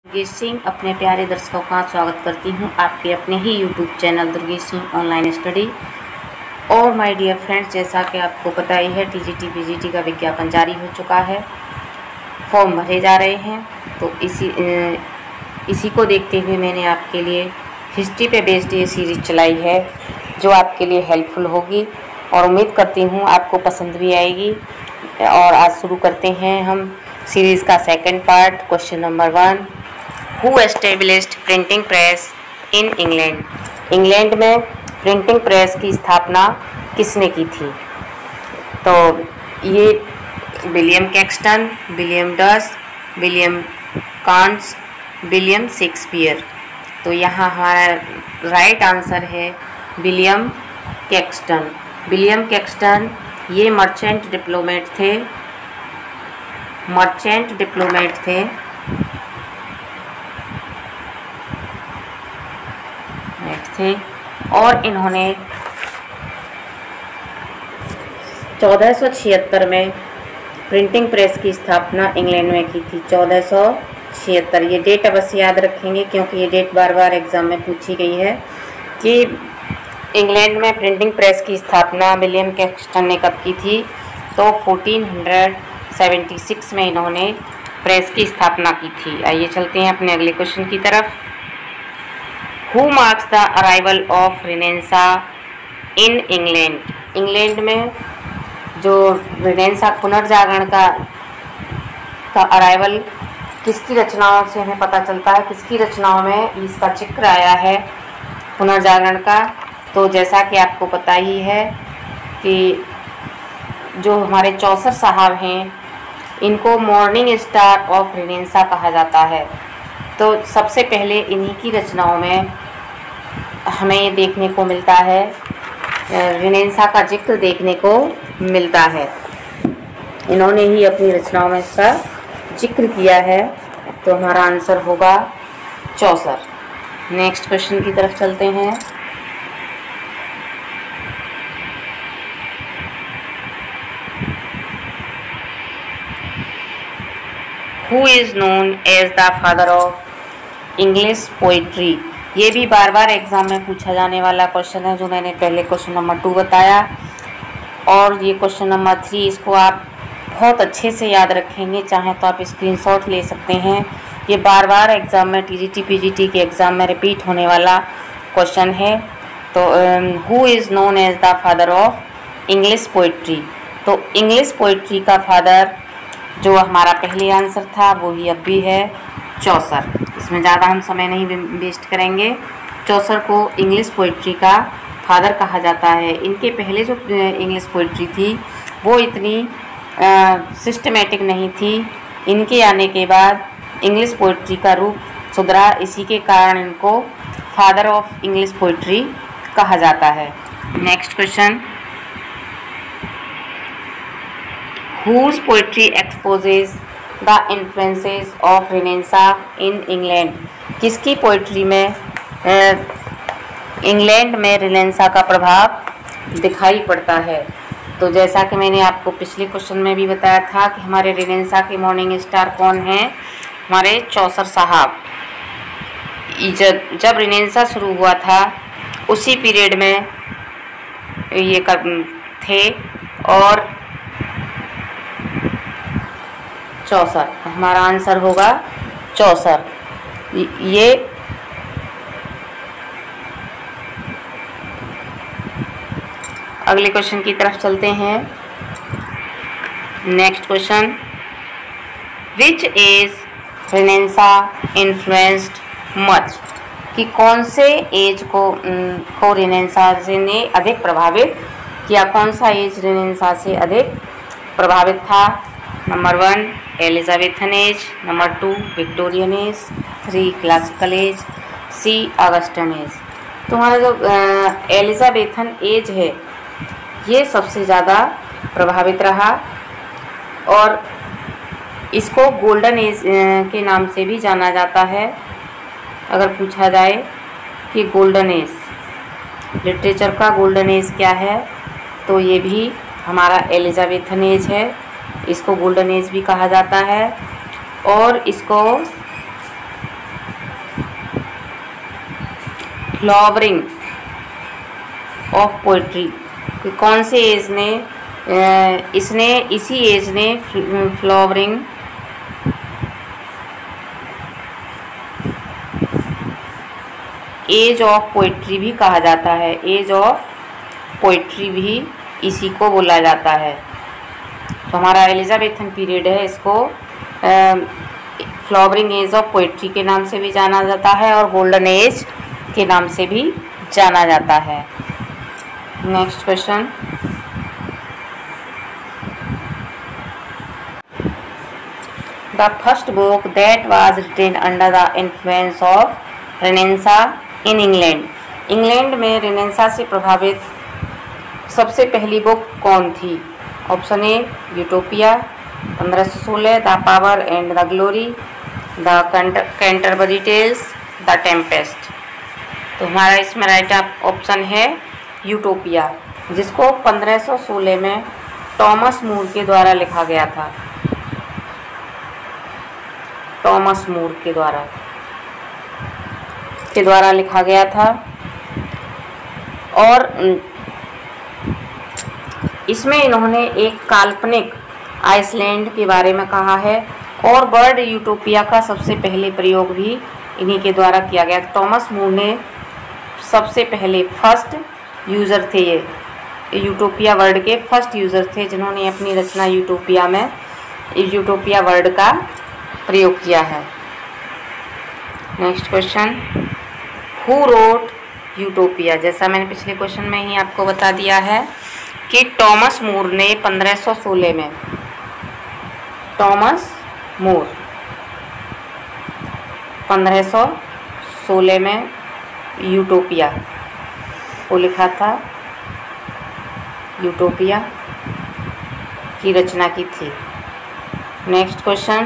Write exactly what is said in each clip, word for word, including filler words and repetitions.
दुर्गेश सिंह अपने प्यारे दर्शकों का स्वागत करती हूं आपके अपने ही YouTube channel Durgesh Singh online study. और माय डियर फ्रेंड्स, जैसा कि आपको पता ही है टीजीटी पीजीटी का विज्ञापन जारी हो चुका है, फॉर्म भरे जा रहे हैं। तो इसी इसी को देखते हुए मैंने आपके लिए हिस्ट्री पे बेस्ड ये सीरीज़ चलाई है जो आपके लिए हेल्पफुल होगी और उम्मीद करती हूँ आपको पसंद भी आएगी। और आज शुरू करते हैं हम सीरीज़ का second part. Question number one, who established printing press in England? England में प्रिंटिंग प्रेस की स्थापना किसने की थी? तो ये William Caxton, William Dus, William Kants, William Shakespeare. तो यहाँ हमारा राइट आंसर है विलियम कैक्सटन। विलियम कैक्सटन ये मर्चेंट डिप्लोमेट थे मर्चेंट डिप्लोमेट थे थे और इन्होंने चौदह सौ छिहत्तर में प्रिंटिंग प्रेस की स्थापना इंग्लैंड में की थी। चौदह सौ छिहत्तर, ये डेट अवश्य याद रखेंगे क्योंकि ये डेट बार बार एग्जाम में पूछी गई है कि इंग्लैंड में प्रिंटिंग प्रेस की स्थापना विलियम कैक्सटन ने कब की थी। तो चौदह सौ छिहत्तर में इन्होंने प्रेस की स्थापना की थी। आइए चलते हैं अपने अगले क्वेश्चन की तरफ। Who marks the arrival of Renaissance in England? England में जो रिनेंसा पुनर्जागरण का का अराइवल किसकी रचनाओं से हमें पता चलता है, किसकी रचनाओं में इसका जिक्र आया है पुनर्जागरण का? तो जैसा कि आपको पता ही है कि जो हमारे चौसर साहब हैं इनको मॉर्निंग स्टार ऑफ रिनेंसा कहा जाता है। तो सबसे पहले इन्हीं की रचनाओं में हमें ये देखने को मिलता है, रिनेंसा का जिक्र देखने को मिलता है। इन्होंने ही अपनी रचनाओं में इसका जिक्र किया है। तो हमारा आंसर होगा चौसर। नेक्स्ट क्वेश्चन की तरफ चलते हैं। Who is known as the father of English poetry? ये भी बार बार एग्जाम में पूछा जाने वाला क्वेश्चन है जो मैंने पहले क्वेश्चन नंबर टू बताया। और ये क्वेश्चन नंबर थ्री, इसको आप बहुत अच्छे से याद रखेंगे, चाहे तो आप स्क्रीनशॉट ले सकते हैं। ये बार बार एग्जाम में टीजीटी पीजीटी के एग्ज़ाम में रिपीट होने वाला क्वेश्चन है। तो who is known as the father of English poetry? तो इंग्लिश पोइट्री का फादर जो हमारा पहले आंसर था वो ही अब भी है चौसर। इसमें ज़्यादा हम समय नहीं वेस्ट करेंगे। चौसर को इंग्लिश पोइट्री का फादर कहा जाता है। इनके पहले जो इंग्लिश पोइट्री थी वो इतनी सिस्टमेटिक नहीं थी। इनके आने के बाद इंग्लिश पोइट्री का रूप सुधरा, इसी के कारण इनको फादर ऑफ इंग्लिश पोइट्री कहा जाता है। Next question, whose poetry exposes the influences of Renaissance in England? किसकी पोइट्री में इंग्लैंड में रिनेंसा का प्रभाव दिखाई पड़ता है? तो जैसा कि मैंने आपको पिछले क्वेश्चन में भी बताया था कि हमारे रिनेंसा के मॉर्निंग स्टार कौन हैं? हमारे चौसर साहब। जब जब रिनेंसा शुरू हुआ था उसी पीरियड में ये कर थे और चौसर, हमारा आंसर होगा चौसर। ये अगले क्वेश्चन की तरफ चलते हैं। Next question, which age Renaissance influenced much? कि कौन से एज को को रिनेंसा ने अधिक प्रभावित किया? कौन सा एज रिनेंसा से अधिक प्रभावित था? Number one Elizabethan age, number two Victorian age, three classical age, C Augustan age. तो हमारा जो एलिजाबेथन एज है ये सबसे ज़्यादा प्रभावित रहा और इसको गोल्डन एज के नाम से भी जाना जाता है। अगर पूछा जाए कि गोल्डन एज, लिटरेचर का गोल्डन एज क्या है, तो ये भी हमारा एलिजाबेथन एज है। इसको गोल्डन एज भी कहा जाता है और इसको फ्लावरिंग ऑफ पोइट्री, कौन से एज ने इसने इसी एज ने फ्लावरिंग एज ऑफ पोइट्री भी कहा जाता है, एज ऑफ पोइट्री भी इसी को बोला जाता है। तो हमारा एलिजाबेथन पीरियड है, इसको फ्लावरिंग एज ऑफ पोइट्री के नाम से भी जाना जाता है और गोल्डन एज के नाम से भी जाना जाता है। Next question, the first book that was written under the influence of Renaissance in England, England में रेनेसा से प्रभावित सबसे पहली बुक कौन थी? ऑप्शन ए यूटोपिया पंद्रह सौ सोलह, The Power and the Glory, The Canterbury Tales, The Tempest. तो हमारा इसमें राइट ऑप्शन है यूटोपिया, जिसको पंद्रह सौ सोलह में टॉमस मूर के द्वारा लिखा गया था, टॉमस मूर के द्वारा के द्वारा लिखा गया था। और इसमें इन्होंने एक काल्पनिक आइसलैंड के बारे में कहा है और वर्ड यूटोपिया का सबसे पहले प्रयोग भी इन्हीं के द्वारा किया गया। टॉमस मूर ने सबसे पहले फर्स्ट यूज़र थे, ये यूटोपिया वर्ड के फर्स्ट यूज़र थे जिन्होंने अपनी रचना यूटोपिया में यूटोपिया वर्ड का प्रयोग किया है। Next question, who wrote Utopia, जैसा मैंने पिछले क्वेश्चन में ही आपको बता दिया है कि टॉमस मूर ने पंद्रह सौ सोलह में टॉमस मूर पंद्रह सौ सोलह में यूटोपिया को लिखा था, यूटोपिया की रचना की थी। Next question,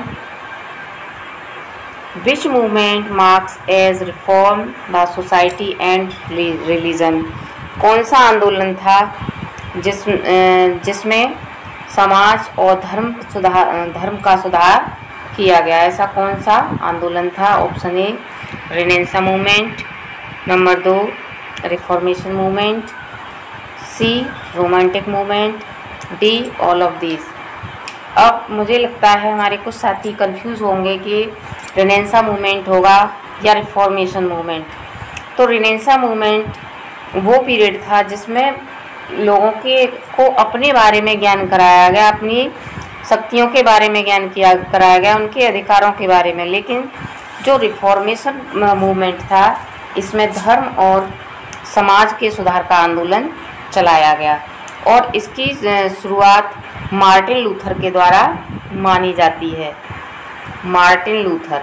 which movement marks as reform the society and religion, कौन सा आंदोलन था जिस जिसमें समाज और धर्म सुधार धर्म का सुधार किया गया? ऐसा कौन सा आंदोलन था? Option A Renaissance movement, number दो Reformation movement, C romantic movement, D all of these. अब मुझे लगता है हमारे कुछ साथी कंफ्यूज होंगे कि रेनेसा मूवमेंट होगा या रिफॉर्मेशन मूवमेंट। तो रेनेसा मूवमेंट वो पीरियड था जिसमें लोगों के को अपने बारे में ज्ञान कराया गया, अपनी शक्तियों के बारे में ज्ञान किया कराया गया, उनके अधिकारों के बारे में। लेकिन जो रिफॉर्मेशन मूवमेंट था इसमें धर्म और समाज के सुधार का आंदोलन चलाया गया और इसकी शुरुआत मार्टिन लूथर के द्वारा मानी जाती है। मार्टिन लूथर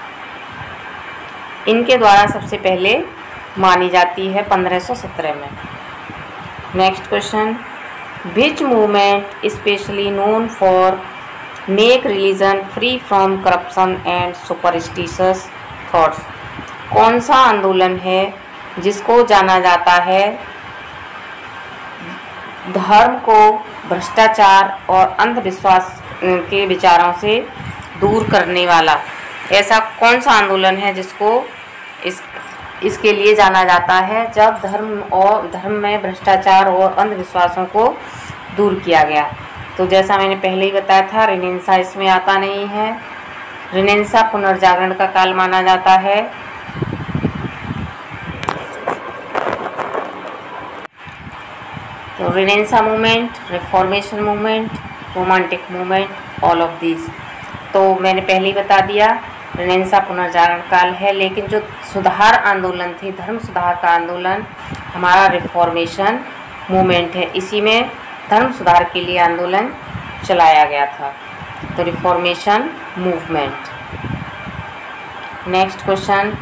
इनके द्वारा सबसे पहले मानी जाती है पंद्रह सौ सत्रह में। Next question, which movement specially known for make religion free from corruption and superstitious thoughts, कौन सा आंदोलन है जिसको जाना जाता है धर्म को भ्रष्टाचार और अंधविश्वास के विचारों से दूर करने वाला? ऐसा कौन सा आंदोलन है जिसको इस इसके लिए जाना जाता है जब धर्म और धर्म में भ्रष्टाचार और अंधविश्वासों को दूर किया गया? तो जैसा मैंने पहले ही बताया था रेनेसा इसमें आता नहीं है। रेनेसा पुनर्जागरण का काल माना जाता है। तो Renaissance movement, Reformation movement, romantic movement, all of these. तो मैंने पहले ही बता दिया रेनेसा पुनर्जागरण काल है, लेकिन जो सुधार आंदोलन थे, धर्म सुधार का आंदोलन हमारा रिफॉर्मेशन मूवमेंट है। इसी में धर्म सुधार के लिए आंदोलन चलाया गया था, तो Reformation movement. Next question,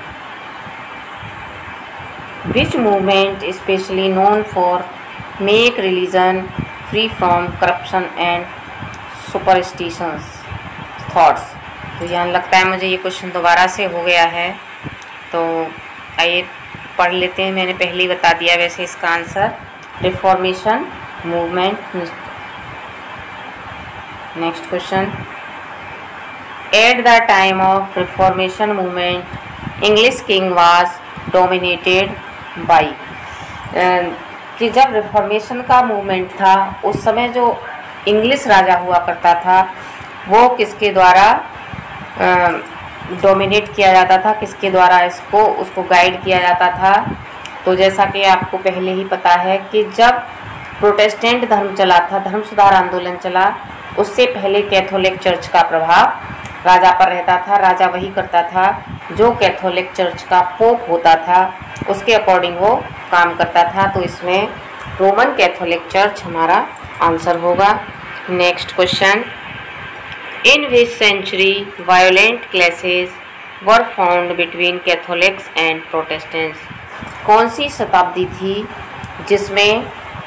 which movement specially known for make religion free from corruption and superstitions thoughts? तो यहाँ लगता है मुझे ये क्वेश्चन दोबारा से हो गया है, तो आइए पढ़ लेते हैं। मैंने पहले ही बता दिया वैसे इसका answer Reformation movement. Next question, at the time of Reformation movement English king was dominated by, कि जब रिफॉर्मेशन का मूवमेंट था उस समय जो इंग्लिश राजा हुआ करता था वो किसके द्वारा डोमिनेट किया जाता था, किसके द्वारा इसको उसको गाइड किया जाता था। तो जैसा कि आपको पहले ही पता है कि जब प्रोटेस्टेंट धर्म चला था, धर्म सुधार आंदोलन चला, उससे पहले कैथोलिक चर्च का प्रभाव राजा पर रहता था। राजा वही करता था जो कैथोलिक चर्च का पोप होता था, उसके अकॉर्डिंग वो काम करता था। तो इसमें रोमन कैथोलिक चर्च हमारा आंसर होगा। Next question, in which century violent clashes were found between Catholics and Protestants? कौन सी शताब्दी थी जिसमें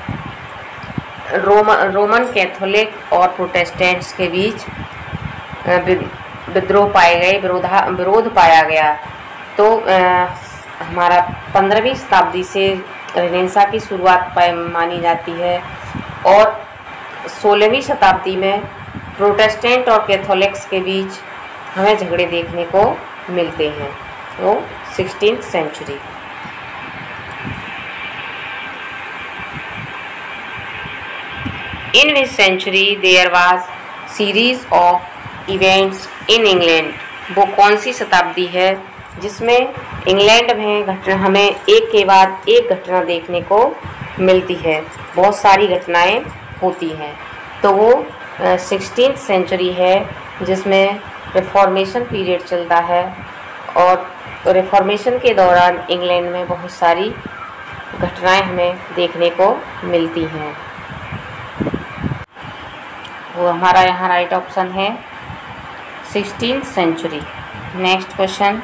रोमन रोमन कैथोलिक और प्रोटेस्टेंट्स के बीच विद्रोह पाए गए, विरोधा विरोध पाया गया? तो आ, हमारा पंद्रहवीं शताब्दी से रेनेसां की शुरुआत मानी जाती है और सोलहवीं शताब्दी में प्रोटेस्टेंट और कैथोलिक्स के बीच हमें झगड़े देखने को मिलते हैं। तो sixteenth century. In which century there was series of events in England? वो कौन सी शताब्दी है जिसमें इंग्लैंड में घटना हमें एक के बाद एक घटना देखने को मिलती है, बहुत सारी घटनाएं होती हैं। तो वो सिक्सटीन्थ सेंचुरी है जिसमें रिफॉर्मेशन पीरियड चलता है और रिफॉर्मेशन के दौरान इंग्लैंड में बहुत सारी घटनाएं हमें देखने को मिलती हैं। वो हमारा यहाँ राइट ऑप्शन है sixteenth century. Next question,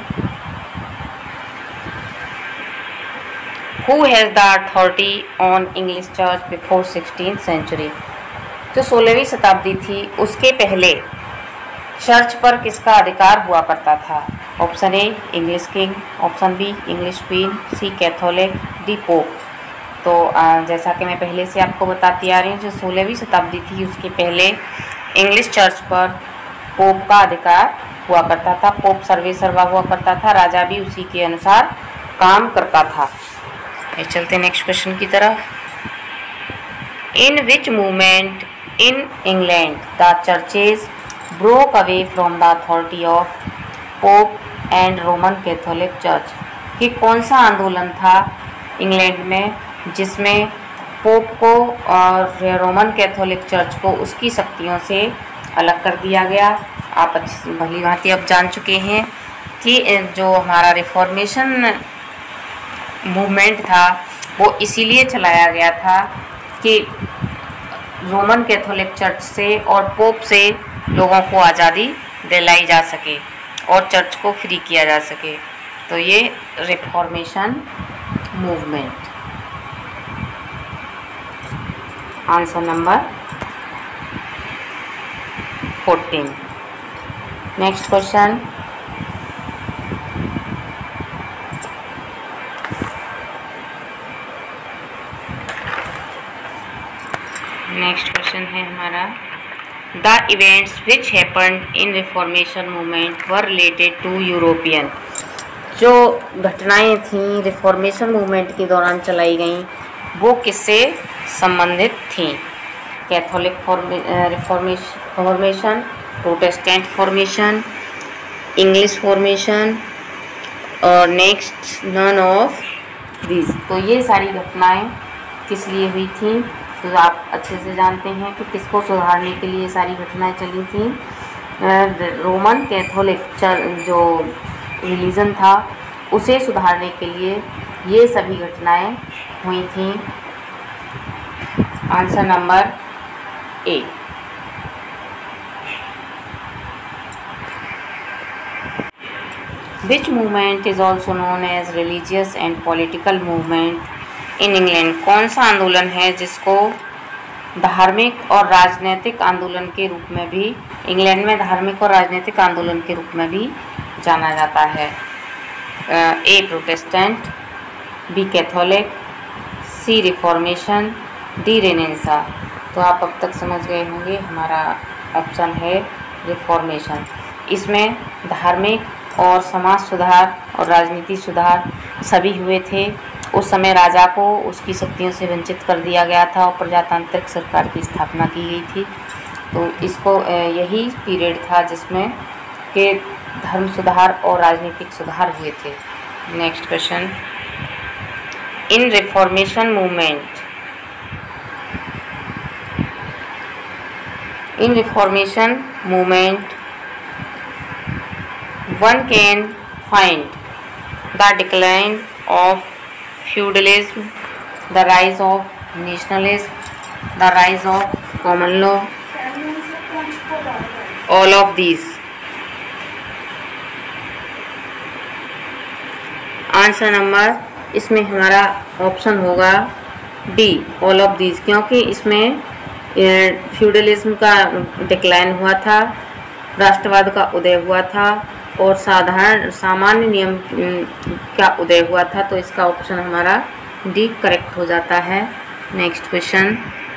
who has the authority on English church before sixteenth century? जो सोलहवीं शताब्दी थी उसके पहले चर्च पर किसका अधिकार हुआ करता था? Option A English king, option B English queen, C Catholic, D Pope. तो जैसा कि मैं पहले से आपको बताती आ रही हूँ, जो सोलहवीं शताब्दी थी उसके पहले इंग्लिश चर्च पर पोप का अधिकार हुआ करता था। पोप सर्वे सर्वा हुआ करता था, राजा भी उसी के अनुसार काम करता था। चलते नेक्स्ट क्वेश्चन की तरफ। In which movement in England the churches broke away from the authority of Pope and Roman Catholic church? कि कौन सा आंदोलन था इंग्लैंड में जिसमें पोप को और रोमन कैथोलिक चर्च को उसकी शक्तियों से अलग कर दिया गया? आप अच्छी भली भांति अब जान चुके हैं कि जो हमारा रिफॉर्मेशन मूवमेंट था वो इसीलिए चलाया गया था कि रोमन कैथोलिक चर्च से और पोप से लोगों को आज़ादी दिलाई जा सके और चर्च को फ्री किया जा सके। तो ये Reformation movement. Answer number fourteen. Next question, next question है हमारा, the events which happened in Reformation movement were related to European? जो घटनाएं थीं रिफॉर्मेशन मूवमेंट के दौरान चलाई गईं वो किससे संबंधित थीं? Catholic formation, Protestant formation, English formation और नेक्स्ट नन ऑफ दीज। तो ये सारी घटनाएं किस लिए हुई थी? तो आप अच्छे से जानते हैं कि किसको सुधारने के लिए सारी घटनाएं चली थी। रोमन कैथोलिक जो रिलीजन था उसे सुधारने के लिए ये सभी घटनाएं हुई थी। Answer number A. Which movement is also known as religious and political movement in England? कौन सा आंदोलन है जिसको धार्मिक और राजनीतिक आंदोलन के रूप में भी इंग्लैंड में धार्मिक और राजनीतिक आंदोलन के रूप में भी जाना जाता है? A Protestant, B Catholic, C reformation, D Renaissance. तो आप अब तक समझ गए होंगे हमारा ऑप्शन है रिफॉर्मेशन। इसमें धार्मिक और समाज सुधार और राजनीति सुधार सभी हुए थे। उस समय राजा को उसकी शक्तियों से वंचित कर दिया गया था और प्रजातांत्रिक सरकार की स्थापना की गई थी। तो इसको यही पीरियड था जिसमें के धर्म सुधार और राजनीतिक सुधार हुए थे। Next question, in Reformation movement in Reformation movement one can find the decline of feudalism, the rise of nationalism, the rise of common law, all of these. Answer number इसमें हमारा ऑप्शन होगा डी, ऑल ऑफ दीज, क्योंकि इसमें feudalism का decline हुआ था, राष्ट्रवाद का उदय हुआ था और साधारण सामान्य नियम का उदय हुआ था। तो इसका ऑप्शन हमारा डी करेक्ट हो जाता है। Next question,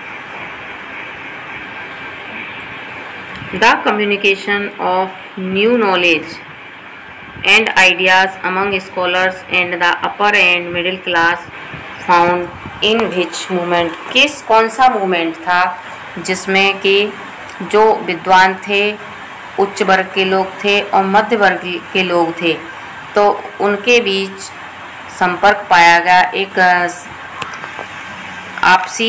the communication of new knowledge and ideas among scholars and the upper and middle class found in which movement, किस कौन सा मूवमेंट था जिसमें कि जो विद्वान थे, उच्च वर्ग के लोग थे और मध्य वर्ग के लोग थे, तो उनके बीच संपर्क पाया गया, एक आपसी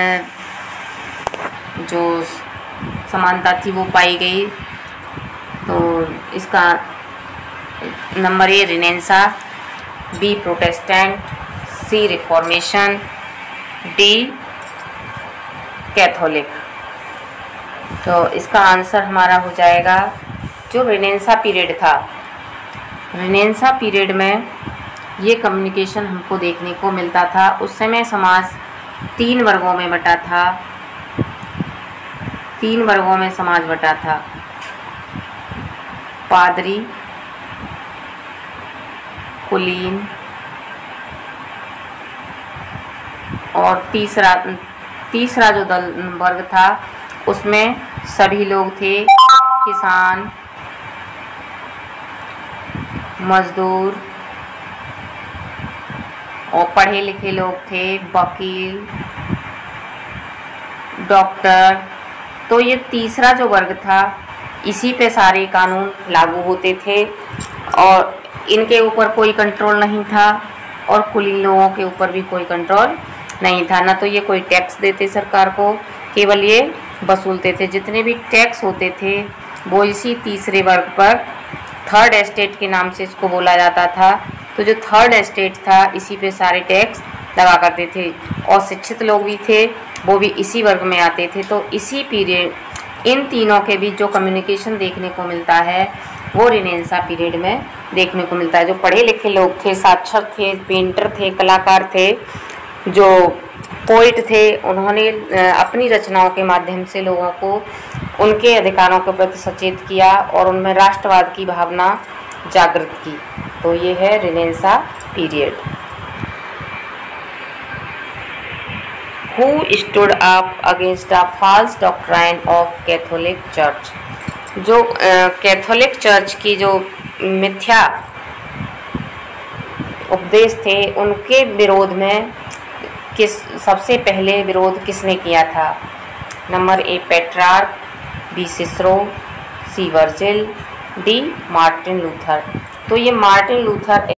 जो समानता थी वो पाई गई। तो इसका number A renaissance, B protestant, C reformation, D Catholic. तो इसका आंसर हमारा हो जाएगा जो रिनेंसा पीरियड था। रिनेंसा पीरियड में ये कम्युनिकेशन हमको देखने को मिलता था। उस समय समाज तीन वर्गों में बटा था, तीन वर्गों में समाज बटा था, पादरी, कुलीन और तीसरा तीसरा जो दल वर्ग था उसमें सभी लोग थे, किसान, मजदूर और पढ़े लिखे लोग थे, वकील, डॉक्टर। तो ये तीसरा जो वर्ग था इसी पे सारे कानून लागू होते थे और इनके ऊपर कोई कंट्रोल नहीं था और कुलीन लोगों के ऊपर भी कोई कंट्रोल नहीं था। ना तो ये कोई टैक्स देते सरकार को, केवल ये वसूलते थे। जितने भी टैक्स होते थे वो इसी तीसरे वर्ग पर, थर्ड एस्टेट के नाम से इसको बोला जाता था। तो जो थर्ड एस्टेट था इसी पे सारे टैक्स लगा करते थे और शिक्षित लोग भी थे वो भी इसी वर्ग में आते थे। तो इसी पीरियड इन तीनों के बीच जो कम्युनिकेशन देखने को मिलता है वो रिनेंसा पीरियड में देखने को मिलता है। जो पढ़े लिखे लोग थे, साक्षर थे, पेंटर थे, कलाकार थे, जो पोइट थे, उन्होंने अपनी रचनाओं के माध्यम से लोगों को उनके अधिकारों के प्रति सचेत किया और उनमें राष्ट्रवाद की भावना जागृत की। तो ये है renaissance period. Who stood up against the false doctrine of Catholic Church? जो कैथोलिक चर्च की जो मिथ्या उपदेश थे उनके विरोध में किस सबसे पहले विरोध किसने किया था? Number A Petrarch, B Cicero, C Virgil, D Martin Luther. तो ये मार्टिन लूथर